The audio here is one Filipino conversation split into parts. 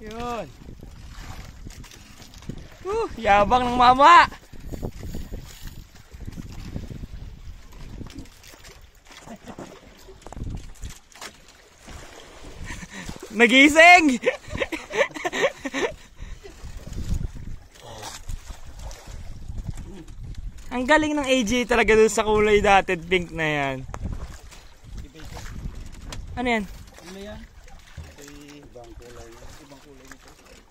Yun. Yabang ng mama. Nagising. Ang galing ng AJ talaga dun sa kulay dotted pink na yan. Ano yan? Ano yan? Ibang kulay nito. Ibang kulay nito.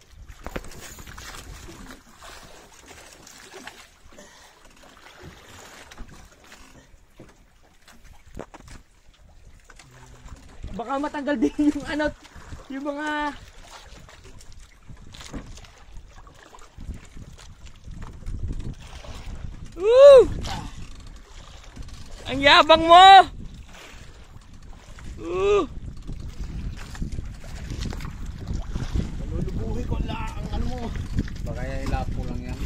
Baka matanggal din yung ano, yung mga Woo! Ang yabang mo! Malulubuhi ko lang ang ano mo. Baka yan ilapo lang yan.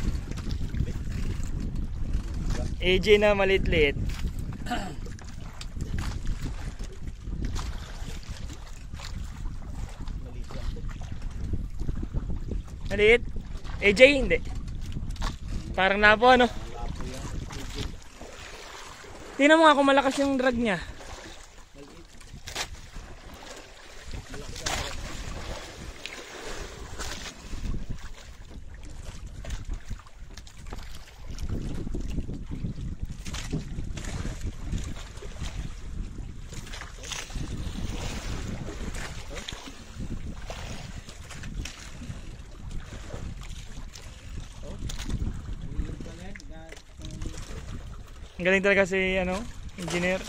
AJ na malit-lit. Maliit? AJ hindi. Parang napo ano. Tingnan mo nga kung malakas yung drag niya. Ang galing talaga si ano, engineer.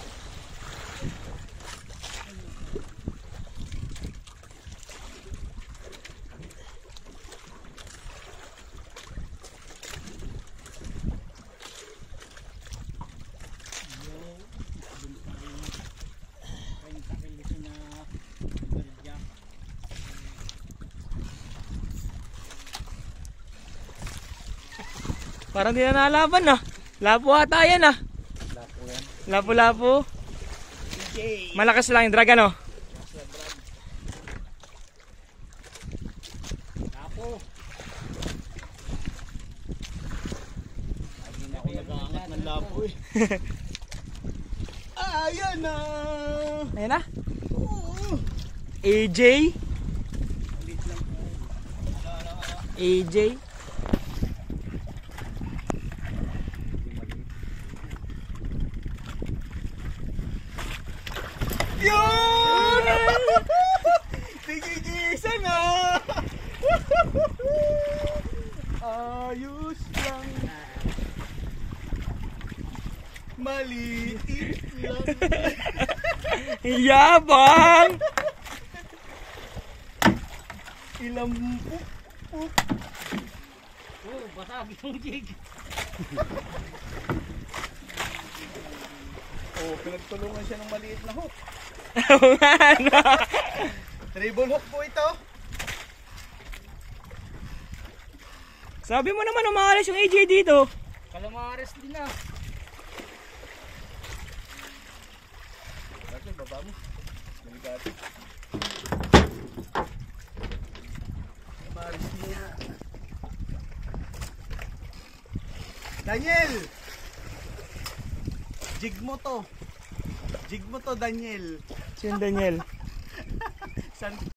Parang di na nalaban ah. Lapo ata yan ah. Lapo yan. Lapo-lapo. AJ. Malakas lang yung drag ano. Lapo. Lagi na ako nag-aangat ng lapo eh. Ayan na. Ayan na. Oo. AJ. Ulit lang. AJ. Yun! Tigigisa na! Ayos lang. Maliit lang. Yabang! Ilampuk. Oh, basag yung jig. Oh, pinagtulungan siya ng maliit na hook. Treble hook po ito. Sabi mo naman umalis yung AJ dito. Calamares din na. Bakit baba mo? Delikado. Calamares niya. Daniel! Jig mo to. Jig mo to, Daniel. Si Daniel. San